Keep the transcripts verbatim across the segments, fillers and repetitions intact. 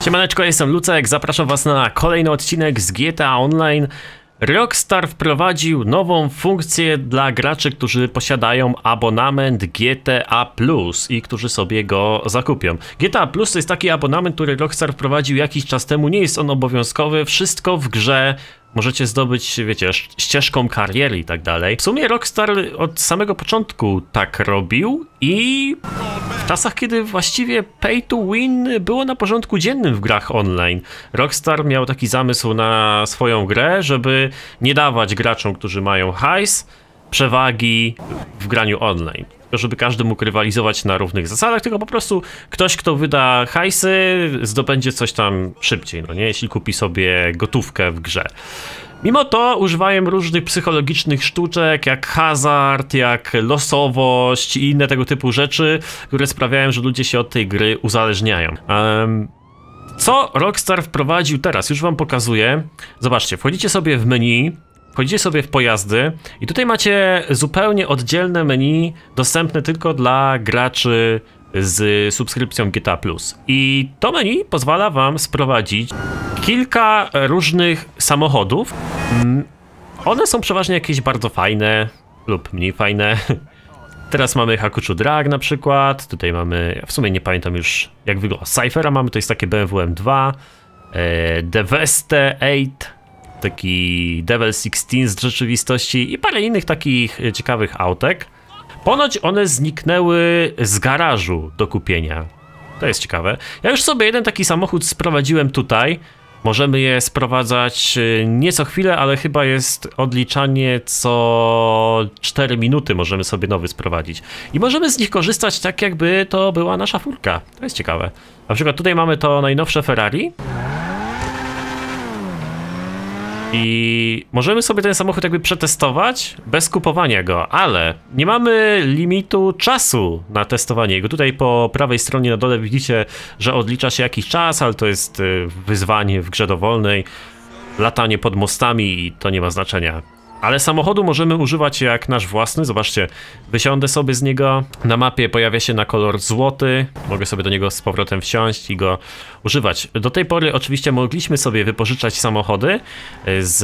Siemaneczko, jestem Lucek, zapraszam was na kolejny odcinek z G T A Online. Rockstar wprowadził nową funkcję dla graczy, którzy posiadają abonament G T A plus i którzy sobie go zakupią. G T A plus to jest taki abonament, który Rockstar wprowadził jakiś czas temu, nie jest on obowiązkowy, wszystko w grze możecie zdobyć, wiecie, ścieżką kariery i tak dalej. W sumie Rockstar od samego początku tak robił i w czasach, kiedy właściwie pay to win było na porządku dziennym w grach online, Rockstar miał taki zamysł na swoją grę, żeby nie dawać graczom, którzy mają hajs, przewagi w graniu online. Żeby każdy mógł rywalizować na równych zasadach, tylko po prostu ktoś, kto wyda hajsy, zdobędzie coś tam szybciej, no nie? Jeśli kupi sobie gotówkę w grze. Mimo to używają różnych psychologicznych sztuczek, jak hazard, jak losowość i inne tego typu rzeczy, które sprawiają, że ludzie się od tej gry uzależniają. Um, co Rockstar wprowadził teraz? Już wam pokazuję. Zobaczcie, wchodzicie sobie w menu, wchodzicie sobie w pojazdy i tutaj macie zupełnie oddzielne menu dostępne tylko dla graczy z subskrypcją G T A plus. I to menu pozwala wam sprowadzić kilka różnych samochodów. One są przeważnie jakieś bardzo fajne lub mniej fajne. Teraz mamy Hakuchu Drag na przykład, tutaj mamy, ja w sumie nie pamiętam już jak wygląda, Cyphera mamy, to jest takie B M W M dwa, e, Deveste osiem, taki Devil szesnaście z rzeczywistości i parę innych takich ciekawych autek. Ponoć one zniknęły z garażu do kupienia. To jest ciekawe. Ja już sobie jeden taki samochód sprowadziłem tutaj. Możemy je sprowadzać nie co chwilę, ale chyba jest odliczanie co cztery minuty możemy sobie nowy sprowadzić. I możemy z nich korzystać tak, jakby to była nasza furka. To jest ciekawe. Na przykład tutaj mamy to najnowsze Ferrari. I możemy sobie ten samochód jakby przetestować bez kupowania go, ale nie mamy limitu czasu na testowanie go. Tutaj po prawej stronie na dole widzicie, że odlicza się jakiś czas, ale to jest wyzwanie w grze dowolnej. Latanie pod mostami i to nie ma znaczenia. Ale samochodu możemy używać jak nasz własny. Zobaczcie, wysiądę sobie z niego. Na mapie pojawia się na kolor złoty. Mogę sobie do niego z powrotem wsiąść i go używać. Do tej pory oczywiście mogliśmy sobie wypożyczać samochody z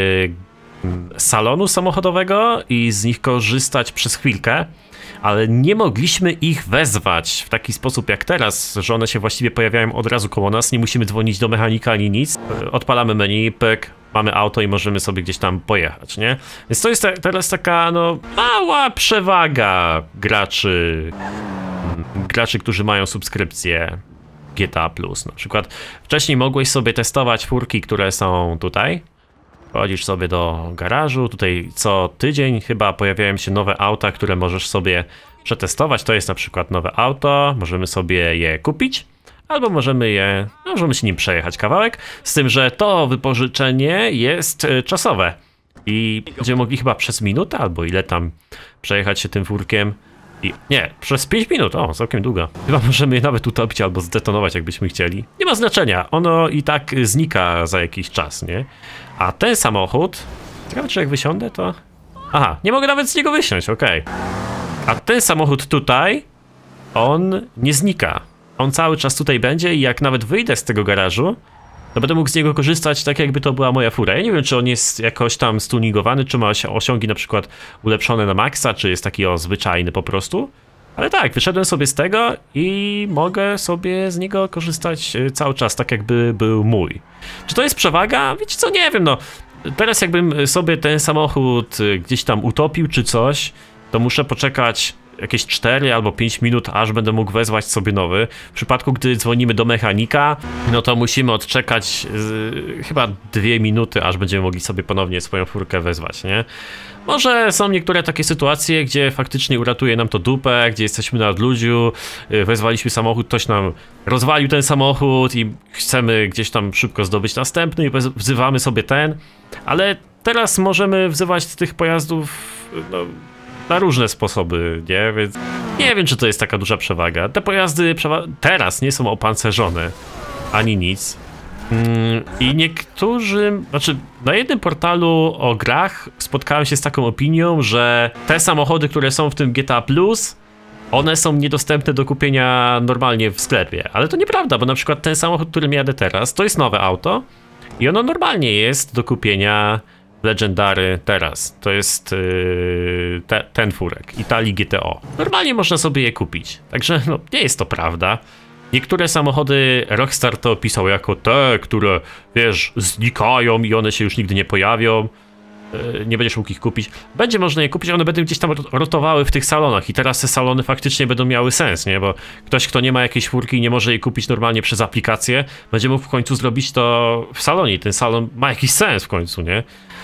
salonu samochodowego i z nich korzystać przez chwilkę. Ale nie mogliśmy ich wezwać w taki sposób jak teraz, że one się właściwie pojawiają od razu koło nas, nie musimy dzwonić do mechanika ani nic. Odpalamy menu, pyk, mamy auto i możemy sobie gdzieś tam pojechać, nie? Więc to jest ta, teraz taka, no, mała przewaga graczy, graczy, którzy mają subskrypcję G T A plus. Na przykład wcześniej mogłeś sobie testować furki, które są tutaj. Wchodzisz sobie do garażu, tutaj co tydzień chyba pojawiają się nowe auta, które możesz sobie przetestować. To jest na przykład nowe auto, możemy sobie je kupić, albo możemy je, no, możemy się nim przejechać kawałek, z tym, że to wypożyczenie jest czasowe i będziemy mogli chyba przez minutę, albo ile tam przejechać się tym furkiem. I nie, przez pięć minut, o, całkiem długo. Chyba możemy je nawet utopić albo zdetonować, jakbyśmy chcieli. Nie ma znaczenia, ono i tak znika za jakiś czas, nie? A ten samochód, ciekawe, czy jak wysiądę, to... Aha, nie mogę nawet z niego wysiąść, okej. Okay. A ten samochód tutaj, on nie znika. On cały czas tutaj będzie i jak nawet wyjdę z tego garażu, to będę mógł z niego korzystać tak, jakby to była moja fura. Ja nie wiem, czy on jest jakoś tam stuningowany, czy ma osiągi na przykład ulepszone na maksa, czy jest taki o zwyczajny po prostu. Ale tak, wyszedłem sobie z tego i mogę sobie z niego korzystać cały czas, tak jakby był mój. Czy to jest przewaga? Wiecie co, nie wiem, no. Teraz jakbym sobie ten samochód gdzieś tam utopił czy coś, to muszę poczekać jakieś cztery albo pięć minut, aż będę mógł wezwać sobie nowy. W przypadku, gdy dzwonimy do mechanika, no to musimy odczekać yy, chyba dwie minuty, aż będziemy mogli sobie ponownie swoją furkę wezwać, nie? Może są niektóre takie sytuacje, gdzie faktycznie uratuje nam to dupę, gdzie jesteśmy na odludziu, yy, wezwaliśmy samochód, ktoś nam rozwalił ten samochód i chcemy gdzieś tam szybko zdobyć następny i wzywamy sobie ten, ale teraz możemy wzywać tych pojazdów, no, na różne sposoby, nie? Więc nie wiem, czy to jest taka duża przewaga. Te pojazdy przewa teraz nie są opancerzone, ani nic. Mm, I niektórzy, znaczy na jednym portalu o grach spotkałem się z taką opinią, że te samochody, które są w tym G T A plus, one są niedostępne do kupienia normalnie w sklepie. Ale to nieprawda, bo na przykład ten samochód, którym jadę teraz, to jest nowe auto i ono normalnie jest do kupienia Legendary teraz. To jest yy, te, ten furek, Italii G T O. Normalnie można sobie je kupić, także no, nie jest to prawda. Niektóre samochody Rockstar to opisał jako te, które, wiesz, znikają i one się już nigdy nie pojawią. Yy, nie będziesz mógł ich kupić. Będzie można je kupić, one będą gdzieś tam rotowały w tych salonach i teraz te salony faktycznie będą miały sens, nie? Bo ktoś, kto nie ma jakiejś furki i nie może jej kupić normalnie przez aplikację, będzie mógł w końcu zrobić to w salonie. Ten salon ma jakiś sens w końcu, nie?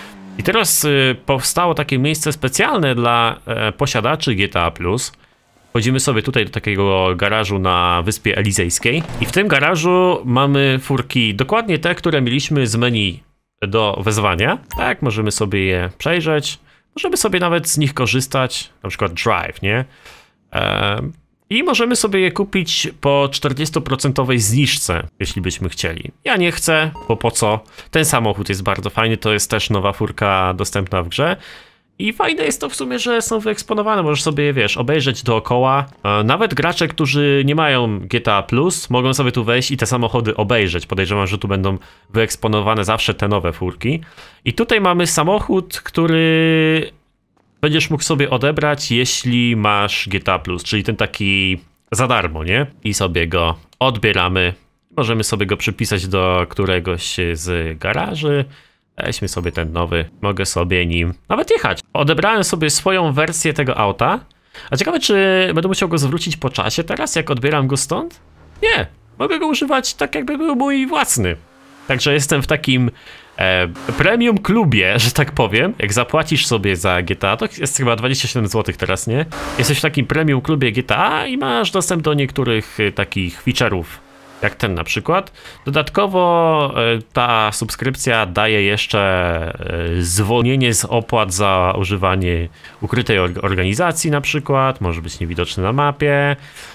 I teraz y, powstało takie miejsce specjalne dla e, posiadaczy G T A plus. Wchodzimy sobie tutaj do takiego garażu na Wyspie Elizejskiej i w tym garażu mamy furki, dokładnie te, które mieliśmy z menu do wezwania. Tak, możemy sobie je przejrzeć, możemy sobie nawet z nich korzystać, na przykład drive, nie? E, I możemy sobie je kupić po czterdziestoprocentowej zniżce, jeśli byśmy chcieli. Ja nie chcę, bo po co? Ten samochód jest bardzo fajny, to jest też nowa furka dostępna w grze. I fajne jest to w sumie, że są wyeksponowane, możesz sobie je, wiesz, obejrzeć dookoła. Nawet gracze, którzy nie mają G T A plus, mogą sobie tu wejść i te samochody obejrzeć. Podejrzewam, że tu będą wyeksponowane zawsze te nowe furki. I tutaj mamy samochód, który będziesz mógł sobie odebrać, jeśli masz G T A plus, czyli ten taki za darmo, nie? I sobie go odbieramy. Możemy sobie go przypisać do któregoś z garaży. Weźmy sobie ten nowy, mogę sobie nim nawet jechać. Odebrałem sobie swoją wersję tego auta. A ciekawe, czy będę musiał go zwrócić po czasie teraz, jak odbieram go stąd? Nie, mogę go używać tak, jakby był mój własny. Także jestem w takim e, premium klubie, że tak powiem. Jak zapłacisz sobie za G T A, to jest chyba dwadzieścia siedem złotych teraz, nie? Jesteś w takim premium klubie G T A i masz dostęp do niektórych e, takich feature'ów, jak ten na przykład. Dodatkowo e, ta subskrypcja daje jeszcze e, zwolnienie z opłat za używanie ukrytej or organizacji na przykład. Może być niewidoczny na mapie.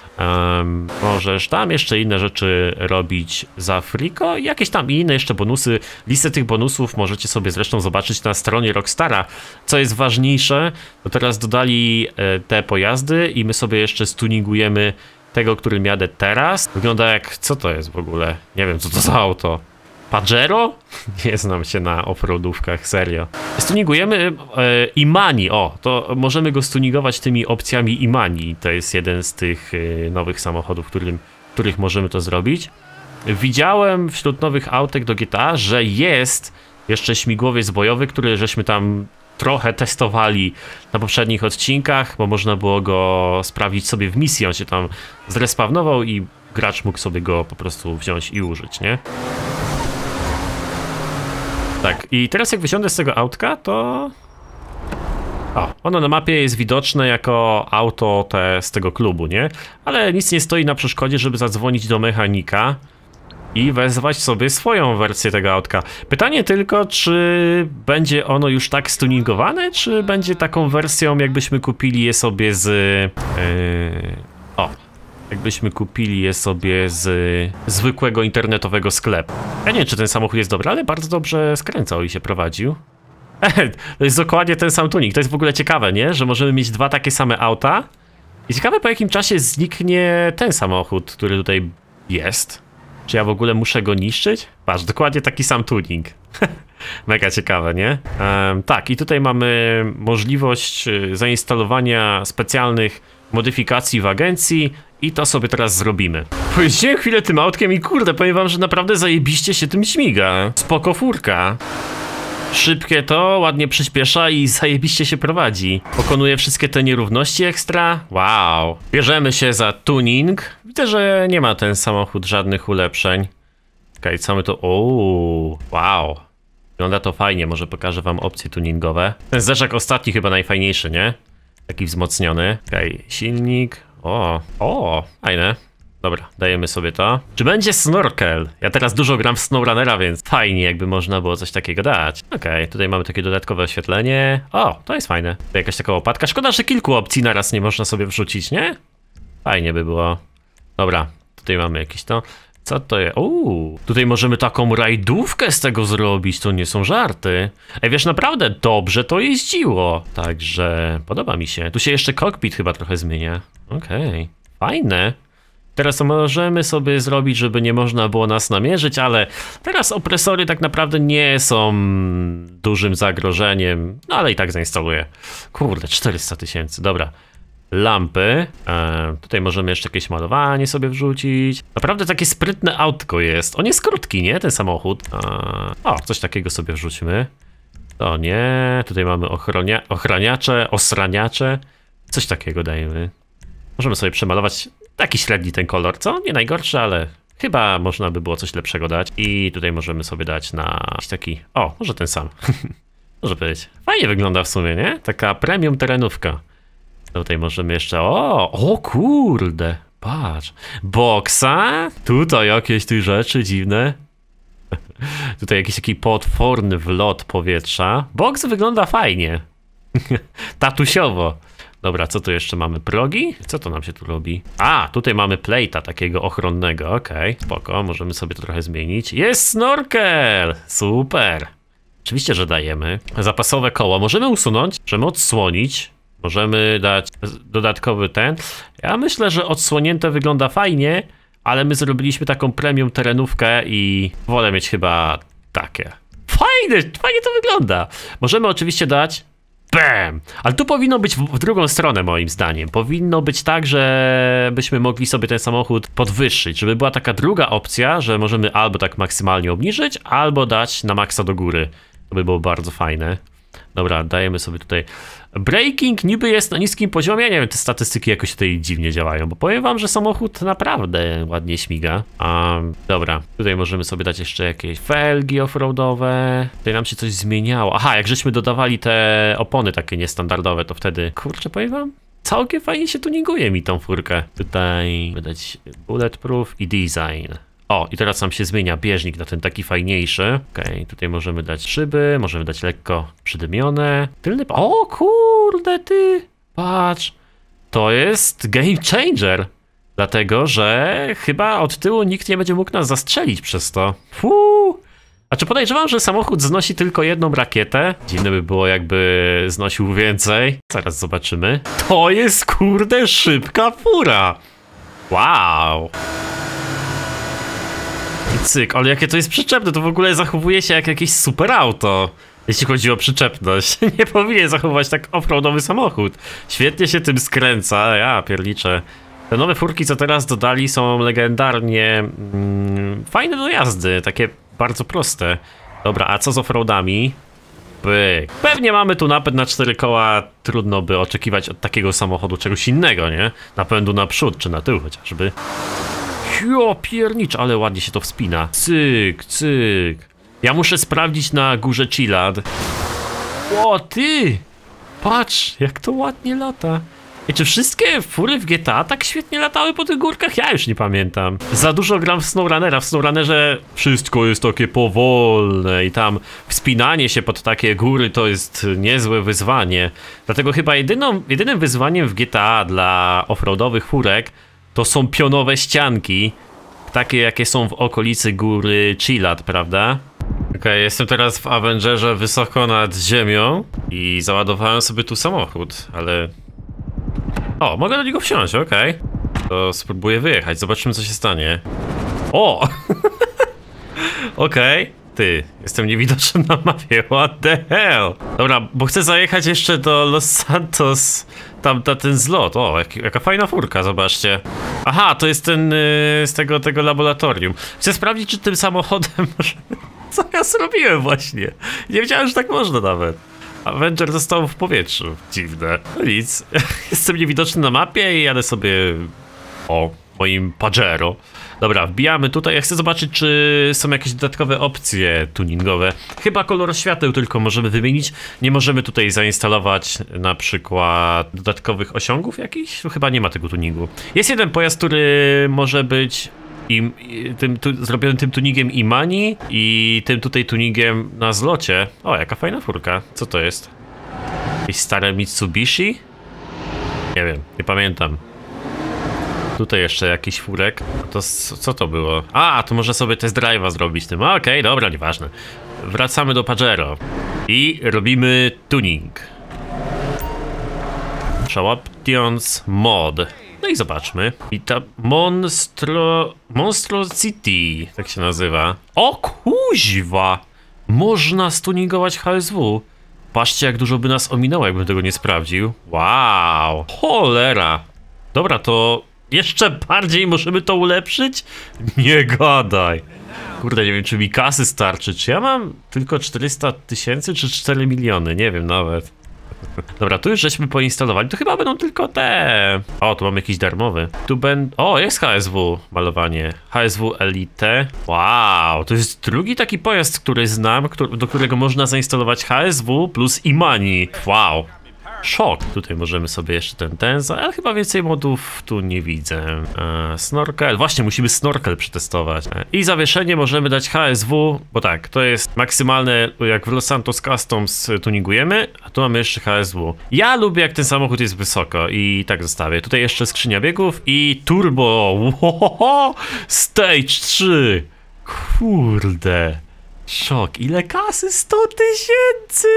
Um, możesz tam jeszcze inne rzeczy robić za friko i jakieś tam inne jeszcze bonusy. Listę tych bonusów możecie sobie zresztą zobaczyć na stronie Rockstara. Co jest ważniejsze, to teraz dodali e, te pojazdy i my sobie jeszcze stuningujemy tego, którym jadę teraz. Wygląda jak... co to jest w ogóle? Nie wiem, co to za auto. Pajero? Nie znam się na offroadówkach, serio. Stuningujemy e, Imani, o, to możemy go stunigować tymi opcjami Imani. To jest jeden z tych e, nowych samochodów, którym, których możemy to zrobić. Widziałem wśród nowych autek do G T A, że jest jeszcze śmigłowiec bojowy, który żeśmy tam trochę testowali na poprzednich odcinkach, bo można było go sprawdzić sobie w misji. On się tam zrespawnował i gracz mógł sobie go po prostu wziąć i użyć, nie? Tak, i teraz jak wysiądę z tego autka, to... O, ono na mapie jest widoczne jako auto te z tego klubu, nie? Ale nic nie stoi na przeszkodzie, żeby zadzwonić do mechanika i wezwać sobie swoją wersję tego autka. Pytanie tylko, czy będzie ono już tak stuningowane, czy będzie taką wersją, jakbyśmy kupili je sobie z... Yy... O, jakbyśmy kupili je sobie z zwykłego internetowego sklepu. Ja nie wiem, czy ten samochód jest dobry, ale bardzo dobrze skręcał i się prowadził. To jest dokładnie ten sam tuning. To jest w ogóle ciekawe, nie? Że możemy mieć dwa takie same auta. I ciekawe, po jakim czasie zniknie ten samochód, który tutaj jest. Czy ja w ogóle muszę go niszczyć? Patrz, dokładnie taki sam tuning. Mega ciekawe, nie? Um, tak, i tutaj mamy możliwość zainstalowania specjalnych modyfikacji w agencji i to sobie teraz zrobimy. Pojeździłem chwilę tym autkiem i kurde, powiem wam, że naprawdę zajebiście się tym śmiga. Spoko furka. Szybkie to, ładnie przyspiesza i zajebiście się prowadzi. Pokonuje wszystkie te nierówności ekstra. Wow. Bierzemy się za tuning. Widzę, że nie ma ten samochód żadnych ulepszeń. Okej, co my to... Ooo, wow. Wygląda to fajnie, może pokażę wam opcje tuningowe. Ten zderzak ostatni chyba najfajniejszy, nie? Taki wzmocniony. Okej, silnik. O, o, fajne. Dobra, dajemy sobie to. Czy będzie snorkel? Ja teraz dużo gram w SnowRunnera, więc fajnie jakby można było coś takiego dać. Okej, okay, tutaj mamy takie dodatkowe oświetlenie. O, to jest fajne. To jakaś taka łopatka. Szkoda, że kilku opcji naraz nie można sobie wrzucić, nie? Fajnie by było. Dobra, tutaj mamy jakieś to. Co to jest? Uuu, tutaj możemy taką rajdówkę z tego zrobić, to nie są żarty. Ej, wiesz, naprawdę dobrze to jeździło. Także podoba mi się. Tu się jeszcze kokpit chyba trochę zmienia. Okej, okay. Fajne. Teraz możemy sobie zrobić, żeby nie można było nas namierzyć, ale teraz opresory tak naprawdę nie są dużym zagrożeniem. No ale i tak zainstaluję. Kurde, czterysta tysięcy, dobra. Lampy. E, tutaj możemy jeszcze jakieś malowanie sobie wrzucić. Naprawdę takie sprytne autko jest. On jest krótki, nie? Ten samochód. E, o, coś takiego sobie wrzućmy. To nie. Tutaj mamy ochronia ochraniacze, osraniacze. Coś takiego dajemy. Możemy sobie przemalować taki średni ten kolor, co? Nie najgorszy, ale chyba można by było coś lepszego dać. I tutaj możemy sobie dać na jakiś taki... O, może ten sam. Może być. Fajnie wygląda w sumie, nie? Taka premium terenówka. Tutaj możemy jeszcze... O, o kurde, patrz. Boksa? Tutaj jakieś tu rzeczy dziwne. Tutaj jakiś taki potworny wlot powietrza. Boks wygląda fajnie. Tatusiowo. Dobra, co tu jeszcze mamy? Progi? Co to nam się tu robi? A, tutaj mamy plate'a takiego ochronnego, okej. Okay. Spoko, możemy sobie to trochę zmienić. Jest snorkel! Super! Oczywiście, że dajemy. Zapasowe koło możemy usunąć, możemy odsłonić. Możemy dać dodatkowy ten. Ja myślę, że odsłonięte wygląda fajnie, ale my zrobiliśmy taką premium terenówkę i wolę mieć chyba takie. Fajne, fajnie to wygląda. Możemy oczywiście dać bam! Ale tu powinno być w, w drugą stronę moim zdaniem. Powinno być tak, że byśmy mogli sobie ten samochód podwyższyć, żeby była taka druga opcja, że możemy albo tak maksymalnie obniżyć, albo dać na maksa do góry. To by było bardzo fajne. Dobra, dajemy sobie tutaj... Braking niby jest na niskim poziomie, ja nie wiem, te statystyki jakoś tutaj dziwnie działają, bo powiem wam, że samochód naprawdę ładnie śmiga. Um, dobra, tutaj możemy sobie dać jeszcze jakieś felgi offroadowe. Tutaj nam się coś zmieniało. Aha, jak żeśmy dodawali te opony takie niestandardowe, to wtedy... Kurczę, powiem wam, całkiem fajnie się tuninguje mi tą furkę. Tutaj wydać bulletproof i design. O, i teraz nam się zmienia bieżnik na ten taki fajniejszy. Okej, okay, tutaj możemy dać szyby, możemy dać lekko przydymione. Tylny... O kurde ty! Patrz! To jest game changer. Dlatego, że chyba od tyłu nikt nie będzie mógł nas zastrzelić przez to. Fuu! A czy podejrzewam, że samochód znosi tylko jedną rakietę? Dziwne by było, jakby znosił więcej. Zaraz zobaczymy. To jest kurde szybka fura! Wow! I cyk, ale jakie to jest przyczepne, to w ogóle zachowuje się jak jakieś super auto. Jeśli chodzi o przyczepność. Nie powinien zachowywać tak offroadowy samochód. Świetnie się tym skręca, ja pierniczę. Te nowe furki, co teraz dodali, są legendarnie mm, fajne do jazdy, takie bardzo proste. Dobra, a co z offroadami? Byk. Pewnie mamy tu napęd na cztery koła, trudno by oczekiwać od takiego samochodu czegoś innego, nie? Napędu na przód, czy na tył chociażby. Jo, piernicz, ale ładnie się to wspina. Cyk, cyk. Ja muszę sprawdzić na górze Chilad. O, ty! Patrz, jak to ładnie lata. I czy wszystkie fury w G T A tak świetnie latały po tych górkach? Ja już nie pamiętam. Za dużo gram w SnowRunnera. W SnowRunnerze wszystko jest takie powolne i tam wspinanie się pod takie góry to jest niezłe wyzwanie. Dlatego chyba jedyną, jedynym wyzwaniem w G T A dla offroadowych furek to są pionowe ścianki, takie jakie są w okolicy góry Chilad, prawda? Okej, okay, jestem teraz w Avengerze wysoko nad ziemią i załadowałem sobie tu samochód, ale... O, mogę do niego wsiąść, okej. Okay. To spróbuję wyjechać, zobaczymy co się stanie. O! Okej. Okay. Ty, jestem niewidoczny na mapie, what the hell? Dobra, bo chcę zajechać jeszcze do Los Santos, tam na ten zlot. O, jak, jaka fajna furka, zobaczcie. Aha, to jest ten yy, z tego, tego laboratorium. Chcę sprawdzić, czy tym samochodem możemy... Co ja zrobiłem właśnie? Nie wiedziałem, że tak można nawet. Avenger został w powietrzu. Dziwne. No nic. Jestem niewidoczny na mapie i jadę sobie... O, moim Pajero. Dobra, wbijamy tutaj. Ja chcę zobaczyć, czy są jakieś dodatkowe opcje tuningowe. Chyba kolor świateł tylko możemy wymienić. Nie możemy tutaj zainstalować na przykład dodatkowych osiągów jakichś? Chyba nie ma tego tuningu. Jest jeden pojazd, który może być i, i tym, tu, zrobiony tym tuningiem Imani i tym tutaj tuningiem na zlocie. O, jaka fajna furka. Co to jest? Jakieś stare Mitsubishi? Nie wiem, nie pamiętam. Tutaj jeszcze jakiś furek. To co to było? A, to może sobie test drive'a zrobić tym. Okej, okay, dobra, nieważne. Wracamy do Pajero. I robimy tuning. Chawaptions mod. No i zobaczmy. I ta Monstro... Monstrosity, tak się nazywa. O kuźwa! Można stuningować H S W. Patrzcie, jak dużo by nas ominęło, jakbym tego nie sprawdził. Wow! Cholera! Dobra, to jeszcze bardziej możemy to ulepszyć? Nie gadaj! Kurde, nie wiem, czy mi kasy starczy. Czy ja mam tylko czterysta tysięcy, czy cztery miliony? Nie wiem nawet. Dobra, tu już żeśmy poinstalowali. To chyba będą tylko te. O, tu mamy jakiś darmowy. Tu będą. O, jest H S W malowanie. H S W Elite. Wow, to jest drugi taki pojazd, który znam, do którego można zainstalować H S W plus Imani. Wow. Szok. Tutaj możemy sobie jeszcze ten ten, ale chyba więcej modów tu nie widzę. E, snorkel. Właśnie, musimy snorkel przetestować. E, I zawieszenie możemy dać H S W, bo tak, to jest maksymalne, jak w Los Santos Customs tuningujemy, a tu mamy jeszcze H S W. Ja lubię, jak ten samochód jest wysoko i tak zostawię. Tutaj jeszcze skrzynia biegów i turbo. Wow, stage trzy. Kurde. Szok, ile kasy? sto tysięcy!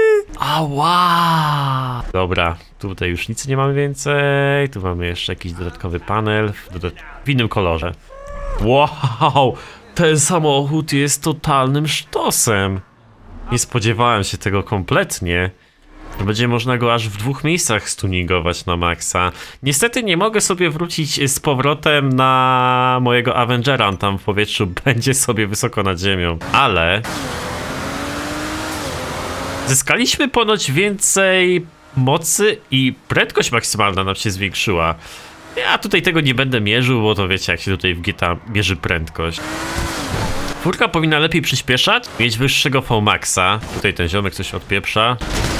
Ała! Dobra, tutaj już nic nie mamy więcej. Tu mamy jeszcze jakiś dodatkowy panel w, dodat w innym kolorze. Wow! Ten samochód jest totalnym sztosem. Nie spodziewałem się tego kompletnie. Będzie można go aż w dwóch miejscach stuningować na maksa. Niestety nie mogę sobie wrócić z powrotem na mojego Avengera. On tam w powietrzu będzie sobie wysoko nad ziemią. Ale zyskaliśmy ponoć więcej mocy i prędkość maksymalna nam się zwiększyła. Ja tutaj tego nie będę mierzył, bo to wiecie, jak się tutaj w G T A mierzy prędkość. Furka powinna lepiej przyspieszać, mieć wyższego V maxa. Tutaj ten ziomek coś odpieprza.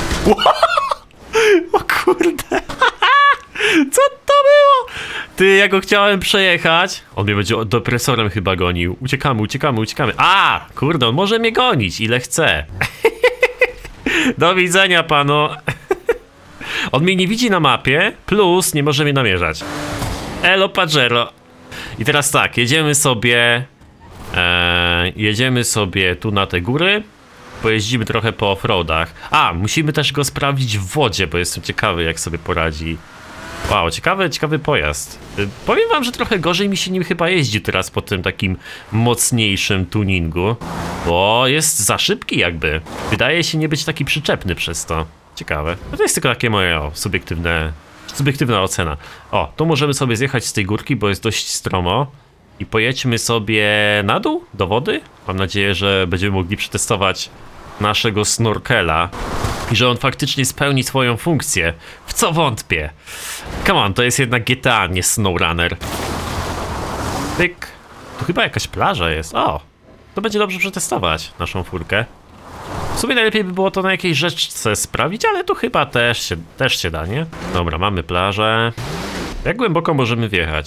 O kurde. Co to było? Ty, ja go chciałem przejechać. On mnie będzie depresorem chyba gonił. Uciekamy, uciekamy, uciekamy. A, kurde, on może mnie gonić, ile chce. Do widzenia, panu. On mnie nie widzi na mapie, plus nie może mnie namierzać. Elo Pajero. I teraz tak, jedziemy sobie... Eee, jedziemy sobie tu na te góry. Pojeździmy trochę po offroadach. A, musimy też go sprawdzić w wodzie, bo jestem ciekawy, jak sobie poradzi. Wow, ciekawy, ciekawy pojazd. Y, powiem wam, że trochę gorzej mi się nim chyba jeździ teraz po tym takim mocniejszym tuningu. Bo jest za szybki jakby. Wydaje się nie być taki przyczepny przez to. Ciekawe. No to jest tylko takie moje o, subiektywne, subiektywna ocena. O, tu możemy sobie zjechać z tej górki, bo jest dość stromo. I pojedźmy sobie na dół, do wody. Mam nadzieję, że będziemy mogli przetestować naszego snorkela i że on faktycznie spełni swoją funkcję, w co wątpię. Come on, to jest jednak G T A, nie SnowRunner. Tyk. Tu chyba jakaś plaża jest. O, to będzie dobrze przetestować naszą furkę. W sumie najlepiej by było to na jakiejś rzeczce sprawić, ale tu chyba też się, też się da, nie? Dobra, mamy plażę. Jak głęboko możemy wjechać?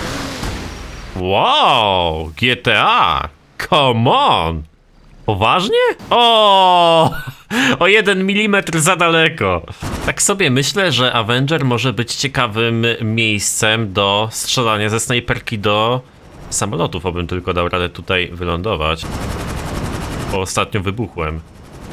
Wow, G T A! Come on! Poważnie? O, o jeden milimetr za daleko. Tak sobie myślę, że Avenger może być ciekawym miejscem do strzelania ze snajperki do samolotów, obym tylko dał radę tutaj wylądować. Bo ostatnio wybuchłem.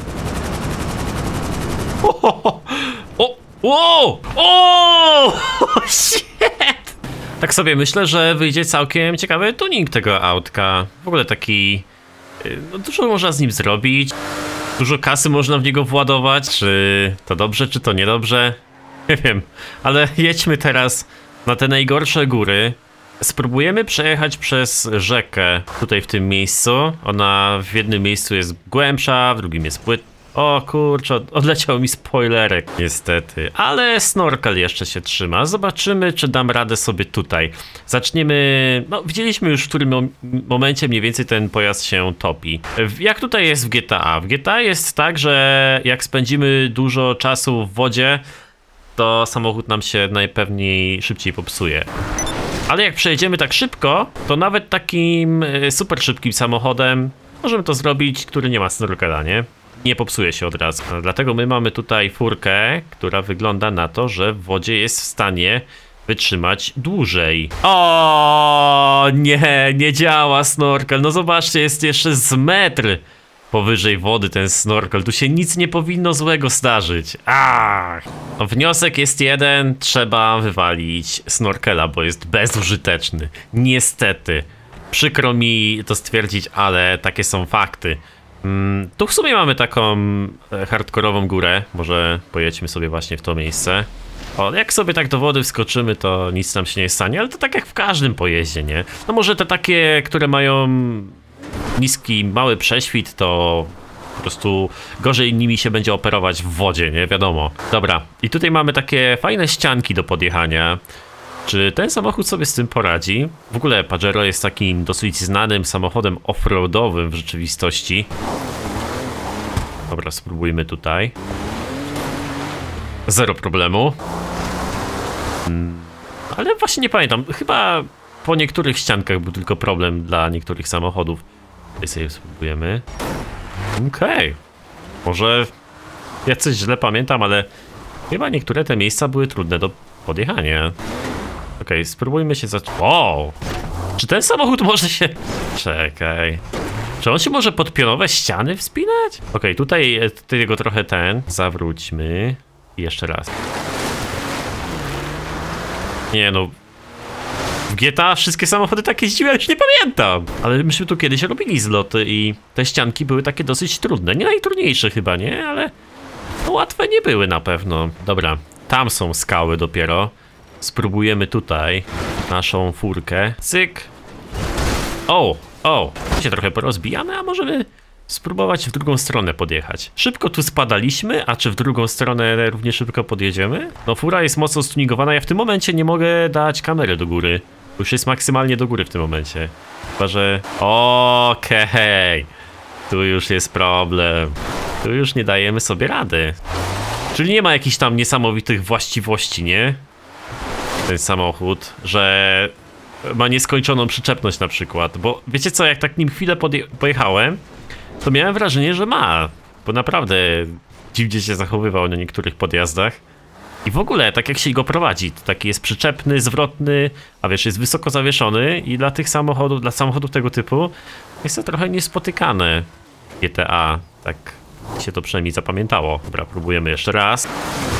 O, o, o, o, shit! Tak sobie myślę, że wyjdzie całkiem ciekawy tuning tego autka. W ogóle taki... No, dużo można z nim zrobić. Dużo kasy można w niego władować. Czy to dobrze, czy to niedobrze? Nie wiem. Ale jedźmy teraz na te najgorsze góry. Spróbujemy przejechać przez rzekę tutaj w tym miejscu. Ona w jednym miejscu jest głębsza, w drugim jest płyt. O kurczę, odleciał mi spoilerek niestety, ale snorkel jeszcze się trzyma. Zobaczymy, czy dam radę sobie tutaj. Zaczniemy, no widzieliśmy już, w którym momencie mniej więcej ten pojazd się topi. Jak tutaj jest w G T A? W G T A jest tak, że jak spędzimy dużo czasu w wodzie, to samochód nam się najpewniej szybciej popsuje. Ale jak przejedziemy tak szybko, to nawet takim super szybkim samochodem możemy to zrobić, który nie ma snorkela, nie? Nie popsuje się od razu. Dlatego my mamy tutaj furkę, która wygląda na to, że w wodzie jest w stanie wytrzymać dłużej. O nie, nie działa snorkel. No zobaczcie, jest jeszcze z metr powyżej wody ten snorkel. Tu się nic nie powinno złego zdarzyć. Ach. No, wniosek jest jeden. Trzeba wywalić snorkela, bo jest bezużyteczny. Niestety. Przykro mi to stwierdzić, ale takie są fakty. Hmm, tu w sumie mamy taką e, hardkorową górę. Może pojedźmy sobie właśnie w to miejsce. O, jak sobie tak do wody wskoczymy, to nic nam się nie stanie, ale to tak jak w każdym pojeździe, nie? No może te takie, które mają niski, mały prześwit, to po prostu gorzej nimi się będzie operować w wodzie, nie? Wiadomo. Dobra, i tutaj mamy takie fajne ścianki do podjechania. Czy ten samochód sobie z tym poradzi? W ogóle Pajero jest takim dosyć znanym samochodem offroadowym w rzeczywistości. Dobra, spróbujmy tutaj. Zero problemu. Hmm, ale właśnie nie pamiętam. Chyba po niektórych ściankach był tylko problem dla niektórych samochodów. Tutaj sobie spróbujemy. Okej. Okay. Może ja coś źle pamiętam, ale chyba niektóre te miejsca były trudne do podjechania. Okej, okay, spróbujmy się za... Wow! Czy ten samochód może się... Czekaj... Czy on się może pod pionowe ściany wspinać? Okej, okay, tutaj, tutaj go trochę ten... Zawróćmy... I jeszcze raz. Nie no... W G T A wszystkie samochody takie jeździły, ja już nie pamiętam! Ale myśmy tu kiedyś robili zloty i te ścianki były takie dosyć trudne. Nie najtrudniejsze chyba, nie? Ale... No, łatwe nie były na pewno. Dobra, tam są skały dopiero. Spróbujemy tutaj naszą furkę. Cyk. O, o. Się trochę porozbijamy, a możemy spróbować w drugą stronę podjechać. Szybko tu spadaliśmy, a czy w drugą stronę równie szybko podjedziemy? No fura jest mocno stuningowana, ja w tym momencie nie mogę dać kamery do góry. Już jest maksymalnie do góry w tym momencie. Chyba, że... Okej. Tu już jest problem. Tu już nie dajemy sobie rady. Czyli nie ma jakichś tam niesamowitych właściwości, nie? Ten samochód, że ma nieskończoną przyczepność na przykład, bo wiecie co, jak tak nim chwilę pojechałem, to miałem wrażenie, że ma, bo naprawdę dziwnie się zachowywał na niektórych podjazdach i w ogóle tak jak się go prowadzi, to taki jest przyczepny, zwrotny, a wiesz, jest wysoko zawieszony i dla tych samochodów, dla samochodów tego typu jest to trochę niespotykane w G T A, tak się to przynajmniej zapamiętało. Dobra, próbujemy jeszcze raz.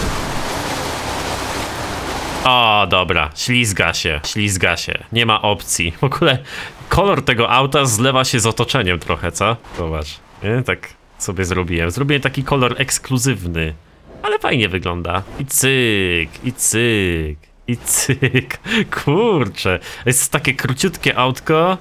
O, dobra, ślizga się, ślizga się, nie ma opcji. W ogóle kolor tego auta zlewa się z otoczeniem trochę, co? Zobacz, nie? Tak sobie zrobiłem. Zrobiłem taki kolor ekskluzywny, ale fajnie wygląda. I cyk, i cyk, i cyk. Kurczę, jest takie króciutkie autko.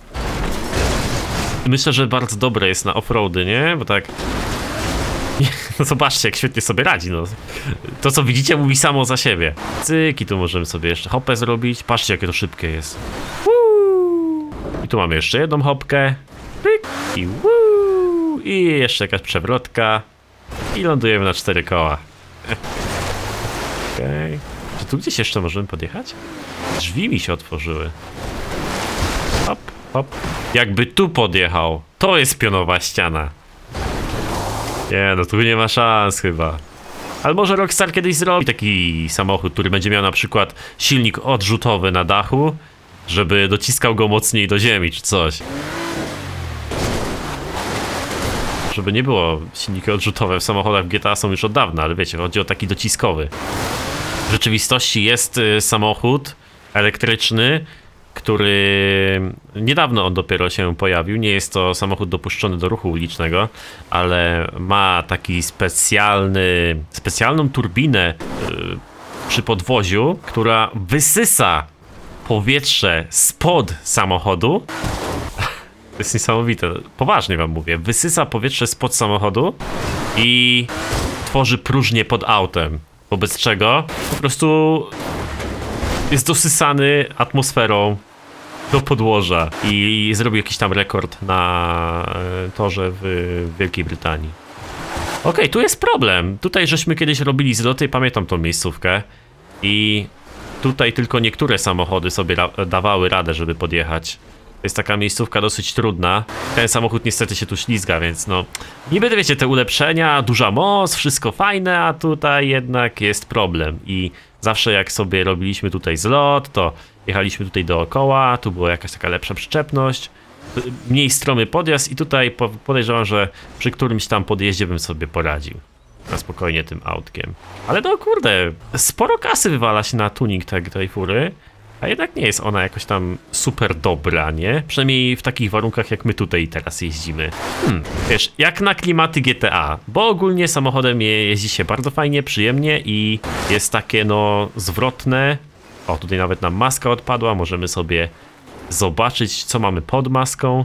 Myślę, że bardzo dobre jest na offroady, nie? Bo tak... No zobaczcie, jak świetnie sobie radzi, no. To, co widzicie, mówi samo za siebie. Cyk, i tu możemy sobie jeszcze hopę zrobić. Patrzcie, jakie to szybkie jest. Woo! I tu mamy jeszcze jedną hopkę. Pyk, i woo! I jeszcze jakaś przewrotka. I lądujemy na cztery koła. Okej. Okay. Czy tu gdzieś jeszcze możemy podjechać? Drzwi mi się otworzyły. Hop, hop. Jakby tu podjechał. To jest pionowa ściana. Nie, no tu nie ma szans chyba. Ale może Rockstar kiedyś zrobi taki samochód, który będzie miał na przykład silnik odrzutowy na dachu, żeby dociskał go mocniej do ziemi czy coś. Żeby nie było, silniki odrzutowe w samochodach w G T A są już od dawna, ale wiecie, chodzi o taki dociskowy. W rzeczywistości jest samochód elektryczny, który niedawno on dopiero się pojawił. Nie jest to samochód dopuszczony do ruchu ulicznego, ale ma taki specjalny, specjalną turbinę yy, przy podwoziu, która wysysa powietrze spod samochodu. To jest niesamowite, poważnie wam mówię. Wysysa powietrze spod samochodu i tworzy próżnię pod autem, wobec czego po prostu jest dosysany atmosferą do podłoża i zrobił jakiś tam rekord na torze w Wielkiej Brytanii. Okej, okay, tu jest problem. Tutaj żeśmy kiedyś robili zloty, pamiętam tą miejscówkę i tutaj tylko niektóre samochody sobie dawały radę, żeby podjechać. To jest taka miejscówka dosyć trudna. Ten samochód niestety się tu ślizga, więc no... Niby wiecie, te ulepszenia, duża moc, wszystko fajne, a tutaj jednak jest problem. I Zawsze jak sobie robiliśmy tutaj zlot, to jechaliśmy tutaj dookoła, tu była jakaś taka lepsza przyczepność, mniej stromy podjazd i tutaj podejrzewam, że przy którymś tam podjeździe bym sobie poradził. Na spokojnie tym autkiem. Ale no kurde, sporo kasy wywala się na tuning tej, tej fury, a jednak nie jest ona jakoś tam super dobra, nie? Przynajmniej w takich warunkach jak my tutaj teraz jeździmy. Hmm, wiesz, jak na klimaty G T A, bo ogólnie samochodem je, jeździ się bardzo fajnie, przyjemnie i jest takie no zwrotne. O, tutaj nawet nam maska odpadła, możemy sobie zobaczyć, co mamy pod maską.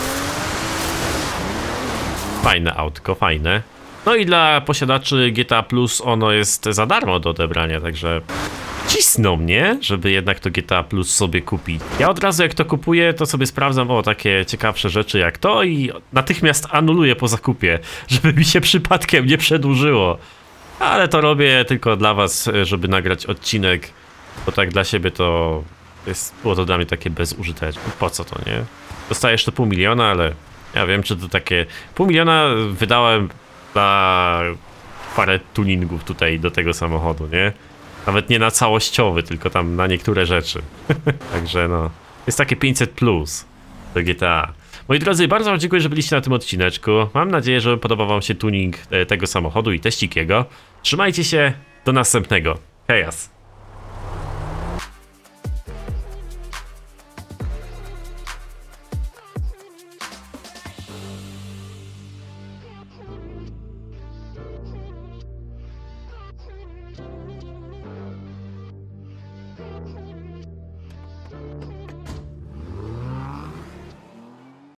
Fajne autko, fajne. No i dla posiadaczy G T A Plus ono jest za darmo do odebrania, także cisną mnie, żeby jednak to G T A Plus sobie kupić. Ja od razu jak to kupuję, to sobie sprawdzam, o, takie ciekawsze rzeczy jak to i natychmiast anuluję po zakupie, żeby mi się przypadkiem nie przedłużyło. Ale to robię tylko dla was, żeby nagrać odcinek, bo tak dla siebie to jest, było to dla mnie takie bezużyteczne. Po co to, nie? Dostajesz to pół miliona, ale ja wiem, czy to takie... Pół miliona wydałem na parę tuningów tutaj do tego samochodu, nie? Nawet nie na całościowy, tylko tam na niektóre rzeczy. Także no, jest takie pięćset plus do G T A. Moi drodzy, bardzo wam dziękuję, że byliście na tym odcineczku. Mam nadzieję, że podobał wam się tuning tego samochodu i teścik jego. Trzymajcie się, do następnego. Hejas!